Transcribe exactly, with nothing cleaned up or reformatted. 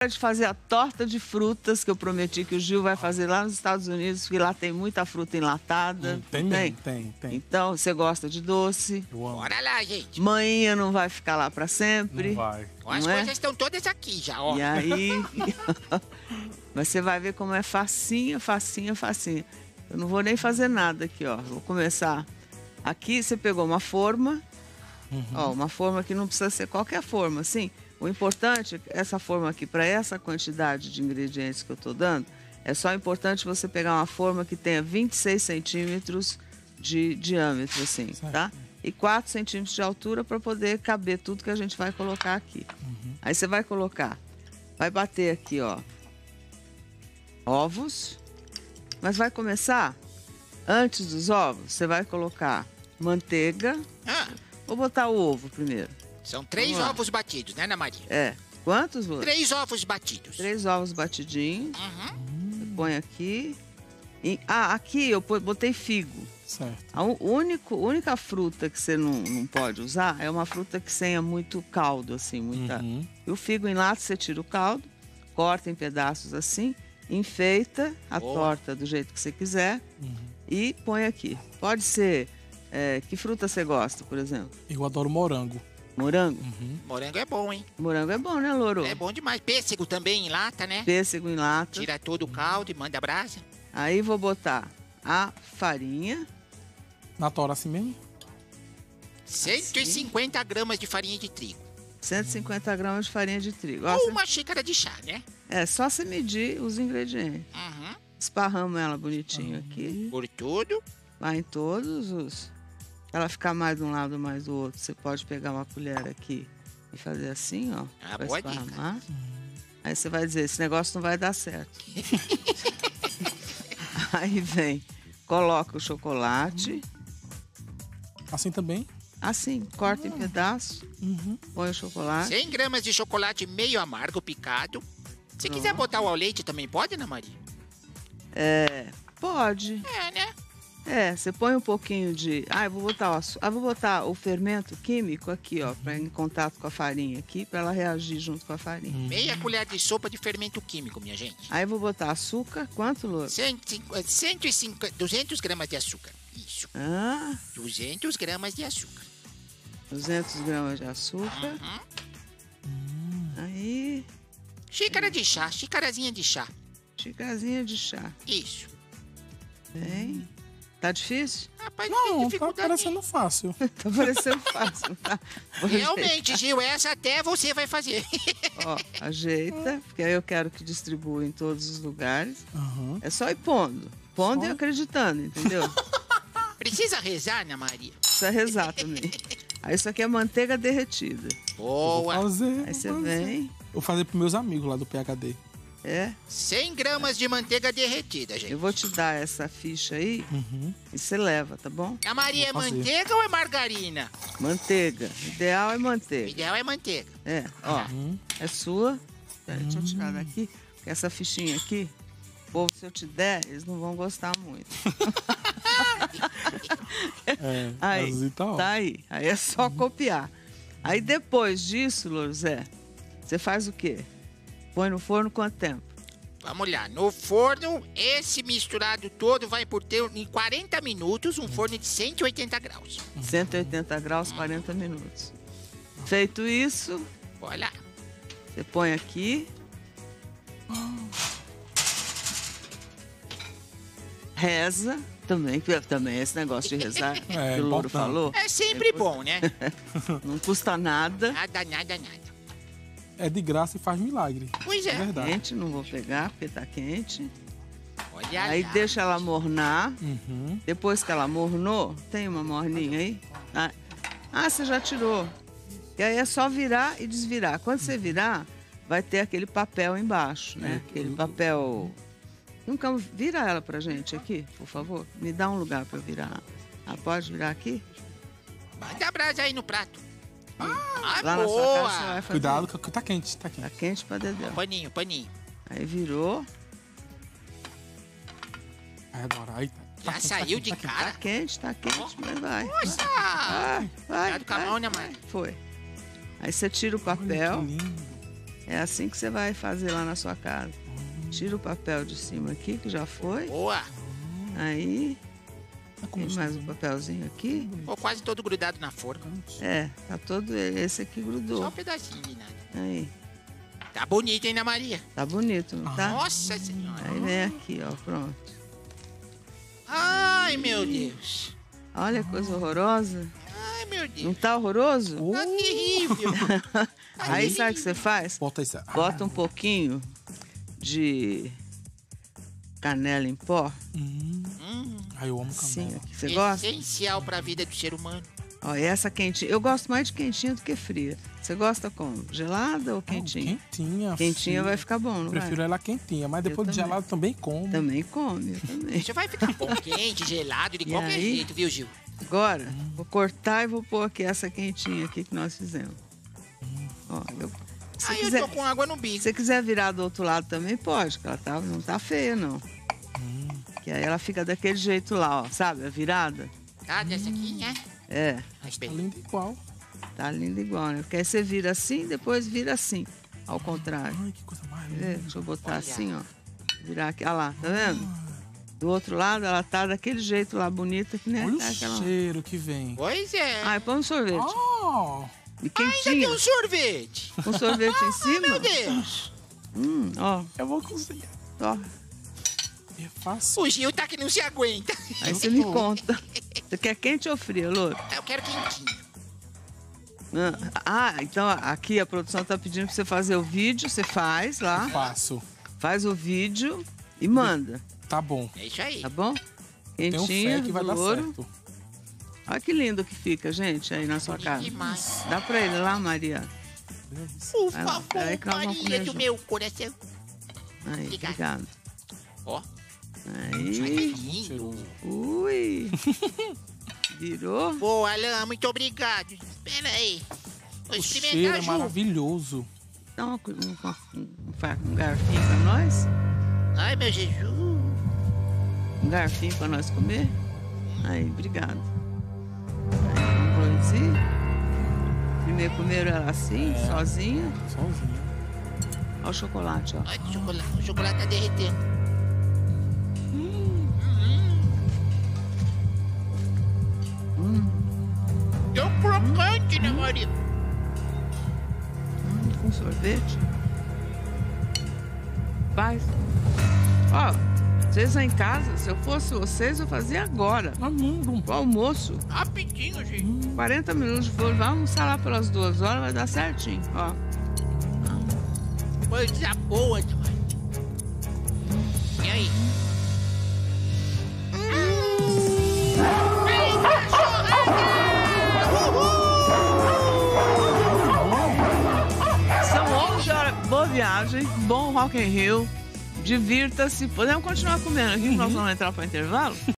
de fazer a torta de frutas que eu prometi que o Gil vai fazer lá nos Estados Unidos, porque lá tem muita fruta enlatada. Hum, tem, tem? mesmo, tem, tem. Então, você gosta de doce. Eu amo. Bora lá, gente. Manhinha não vai ficar lá pra sempre. Não vai. As Não é? coisas estão todas aqui já, ó. E aí, mas você vai ver como é facinha, facinha, facinha. Eu não vou nem fazer nada aqui, ó. Vou começar. Aqui você pegou uma forma, Uhum. ó, uma forma que não precisa ser qualquer forma, assim. O importante, essa forma aqui, para essa quantidade de ingredientes que eu tô dando, é só importante você pegar uma forma que tenha vinte e seis centímetros de diâmetro, assim, Certo. tá? E quatro centímetros de altura para poder caber tudo que a gente vai colocar aqui. Uhum. Aí você vai colocar, vai bater aqui, ó, ovos, mas vai começar, antes dos ovos, você vai colocar manteiga. Ah, Vou botar o ovo primeiro. são três Vamos lá. ovos batidos, né, Ana Maria? É. Quantos, Lu? Três ovos batidos. Três ovos batidinhos. Uhum. Você põe aqui. E, ah, aqui eu pô- botei figo. Certo. A u- único, única fruta que você não, não pode usar é uma fruta que tenha muito caldo, assim, muita. Uhum. E o figo em lata, você tira o caldo, corta em pedaços assim, enfeita a Boa. torta do jeito que você quiser Uhum. e põe aqui. Pode ser. é, que fruta você gosta, por exemplo? Eu adoro morango. Morango? Uhum. Morango é bom, hein? Morango é bom, né, Louro? É bom demais. Pêssego também em lata, né? Pêssego em lata. Tira todo o caldo e manda a brasa. Aí vou botar a farinha. Na tora assim mesmo? cento e cinquenta gramas de farinha de trigo. cento e cinquenta gramas de farinha de trigo. Ó, Ou cê- uma xícara de chá, né? É só você medir os ingredientes. Uhum. Esparramos ela bonitinho aqui. Por tudo. Vai em todos os. Ela ficar mais de um lado, mais do outro. Você pode pegar uma colher aqui e fazer assim, ó. Ah, pra boa dica. esparramar. Aí você vai dizer, esse negócio não vai dar certo. Aí vem, coloca o chocolate. Assim também? Assim, corta em pedaços, Uhum. põe o chocolate. cem gramas de chocolate meio amargo picado. Se quiser botar o ao leite também pode, Ana Maria? É, pode. É, né? É, você põe um pouquinho de. Ah, eu vou botar o, açu- ah, vou botar o fermento químico aqui, ó, pra, em contato com a farinha aqui, para ela reagir junto com a farinha. Meia colher de sopa de fermento químico, minha gente. Aí eu vou botar açúcar. Quanto, Lu? cento e cinquenta, cento e cinquenta, duzentos gramas de açúcar. Isso. Ah, duzentos gramas de açúcar. duzentos gramas de açúcar. Uhum. Aí, Xícara de chá, xícarazinha de chá. xícarazinha de chá. Isso. Bem. Tá difícil? Rapaz, não Não, tem tá dificuldade. parecendo fácil. Tá parecendo fácil, tá? Vou Realmente, Gil, essa até você vai fazer. ajeitar. Ó, ajeita, porque aí eu quero que distribua em todos os lugares. Uhum. É só ir pondo. Pondo Só? e acreditando, entendeu? Precisa rezar, Ana Maria? Precisa rezar também. Aí isso aqui é manteiga derretida. Vou Boa. fazer. Aí você vou fazer. vem, Vou fazer pros meus amigos lá do P H D. é. cem gramas de manteiga derretida, gente. Eu vou te dar essa ficha aí Uhum. e você leva, tá bom? A Maria é Vou fazer. manteiga ou é margarina? Manteiga. O ideal é O manteiga. ideal é manteiga. É, ó. Uhum. É sua. Pera, deixa eu tirar daqui. Porque essa fichinha aqui, o povo, se eu te der, eles não vão gostar muito. É, Aí, mas tá, ó. tá aí. Aí é só copiar. Aí depois disso, Lorzé, você faz o quê? Põe no forno quanto tempo? Vamos lá, no forno, esse misturado todo vai por ter em quarenta minutos, um forno de cento e oitenta graus. cento e oitenta graus, quarenta minutos. Feito isso, Olha lá. você põe aqui. Reza também, que também esse negócio de rezar É, que o Louro importante. falou. É sempre bom, né? Não custa nada. Nada, nada, nada. É de graça e faz milagre. Pois É é. verdade. Quente, não vou pegar porque tá quente. Olha Aí lá. deixa ela mornar. Uhum. Depois que ela mornou, tem uma morninha aí? Ah, ah, você já tirou. E aí é só virar e desvirar. Quando você virar, vai ter aquele papel embaixo, né? É. Aquele papel... Nunca vira ela pra gente aqui, por favor. Me dá um lugar pra eu virar. Ah, pode virar aqui? Manda a brasa aí no prato. Ah, Lá na sua boa. casa você vai fazer. Cuidado que tá quente, tá Tá quente. quente pra dedéu. Paninho, paninho. Aí virou. Ai, agora, aí tá. Já tá quente, saiu tá de quente, tá cara? Tá quente, tá quente, mas vai. Nossa! Vai, vai. Cuidado com a vai, mão, né, vai. mãe? Foi. Aí você tira o quente. Olha papel. que lindo. É assim que você vai fazer lá na sua casa. Tira o papel de cima aqui, que já foi. Boa. Aí, É como tem se- mais um papelzinho aqui. Ficou quase todo grudado na forma. É, tá todo esse aqui Só um grudou. pedacinho de nada. Aí, Tá bonito, hein, Ana Maria? tá bonito, não tá? Nossa Senhora. Aí vem aqui, ó, pronto. Ai, meu Deus. Olha que coisa horrorosa. Ai, meu Deus. Não tá horroroso? Oh, Tá terrível. Aí sabe o que você faz? bota isso. Bota um pouquinho de canela em pó. Hum, Hum, ai, eu amo Sim, canela. aqui. Você gosta? essencial pra vida do ser humano. Ó, e essa quentinha. Eu gosto mais de quentinha do que fria. Você gosta como? Gelada ou quentinha? Não, quentinha. Quentinha filho. vai ficar bom, não Prefiro vai? ela quentinha, mas depois Eu de também. gelado também como. Também come, eu também. Isso vai ficar bom, quente, gelado, de E qualquer aí? jeito, viu, Gil? Agora, vou cortar e vou pôr aqui essa quentinha aqui que nós fizemos. Ó, eu, se Aí quiser, eu tô com água no se bico. você quiser virar do outro lado também pode, que ela tá, não tá feia, não. Que aí ela fica daquele jeito lá, ó, sabe? A virada. Tá, dessa aqui, né? É, Mas Tá bem. linda igual. tá linda igual, né? Porque aí você vira assim, depois vira assim, ao contrário. Ai, que coisa mais Quer ver? linda. Deixa eu botar Olha. assim, ó. Virar aqui, olha lá, tá vendo? Do outro lado, ela tá daquele jeito lá, bonita, que nem Olha tá o aquela... cheiro que vem. Pois é. Ai, põe um sorvete. Oh, E Ainda tem quentinho, um sorvete. com sorvete em cima. Meu Deus. Hum, ó, eu vou cozinhar. ó. É fácil. O Gil tá que não se aguenta. Aí Eu você me tô. conta. Você quer quente ou fria, Louro? Eu quero quentinho. Ah, então aqui a produção tá pedindo pra você fazer o vídeo, você faz lá, Faço. faz o vídeo e manda, Tá bom. É isso aí. tá bom? Tenho Quentinha, fé que vai do dar Louro. certo. Olha que lindo que fica, gente, aí na sua casa. Demais. Dá pra ele lá, Maria. Por Vai lá, favor, peraí que nós vamos Maria comer do junto. meu coração. Aí, Obrigado. obrigado. Ó, Aí, lindo. Cheiroso. ui. Virou. Boa, Alain, muito obrigado. Espera aí. Vou O cheiro experimentar é junto. maravilhoso. Dá uma, um, um, um garfinho pra nós. Ai, meu Jesus. Um garfinho pra nós comer. Aí, obrigado. Aí, vamos produzir. Primeiro comeram ela assim, É. sozinha. Sozinho. Olha o chocolate, ó. Ai, o chocolate, o chocolate tá derretendo. Hum, Tão crocante, né, Maria? hum, com sorvete. Faz. Ó, vocês lá em casa, se eu fosse vocês, eu fazia agora. Ah, não. O almoço. Rapidinho, gente. quarenta minutos de forno. Vai almoçar lá pelas duas horas, vai dar certinho. Ó. Coisa boa demais. E aí? São onze horas. Boa viagem, bom Rock in Rio. Divirta-se. Podemos continuar comendo aqui, que nós vamos entrar para o intervalo?